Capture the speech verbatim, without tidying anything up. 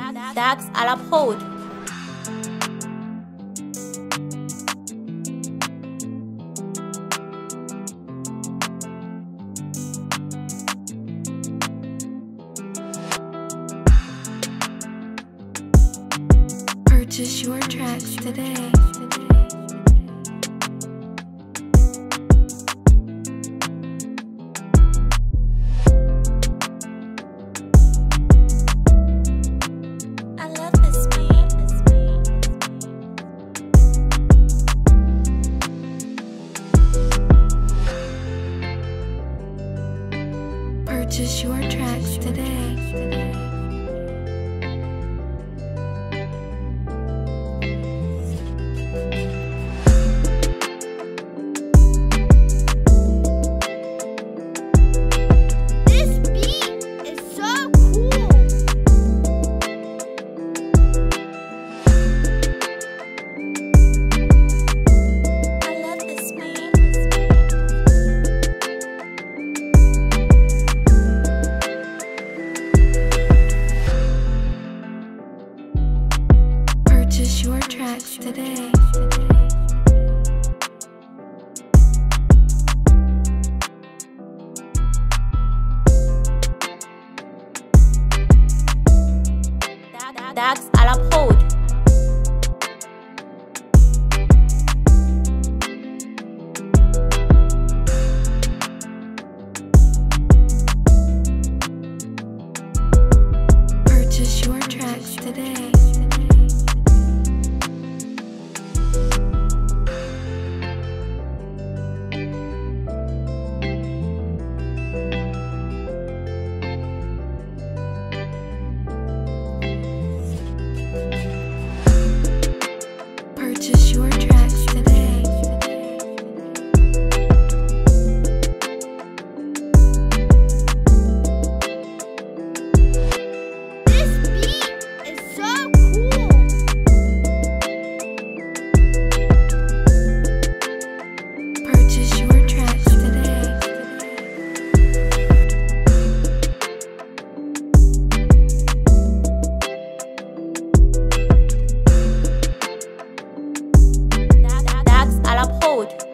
Dax A La Prod. Purchase your tracks today. I love this beat. Purchase your tracks today. Purchase your tracks today. Dax A La Prod. Purchase your tracks today. Purchase your tracks today. This beat is so cool. Purchase your tracks today. Dax A La Prod.